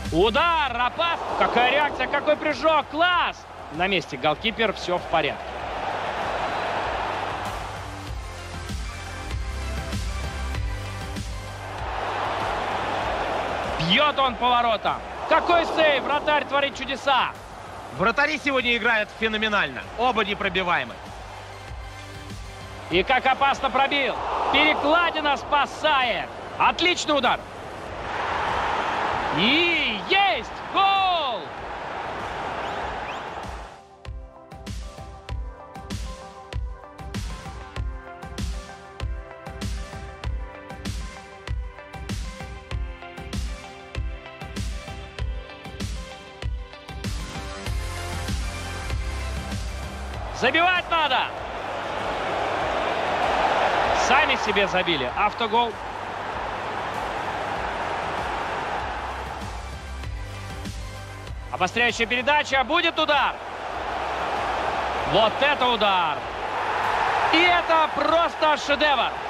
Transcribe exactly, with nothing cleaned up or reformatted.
Удар, Рапас. Какая реакция, какой прыжок, класс. На месте голкипер, все в порядке. Бьет он поворотом. Какой сейв, вратарь творит чудеса. Вратари сегодня играют феноменально. Оба непробиваемы. И как опасно пробил. Перекладина спасает. Отличный удар. И есть гол! Забивать надо. Сами себе забили. Автогол. Обостряющая передача. Будет удар. Вот это удар. И это просто шедевр.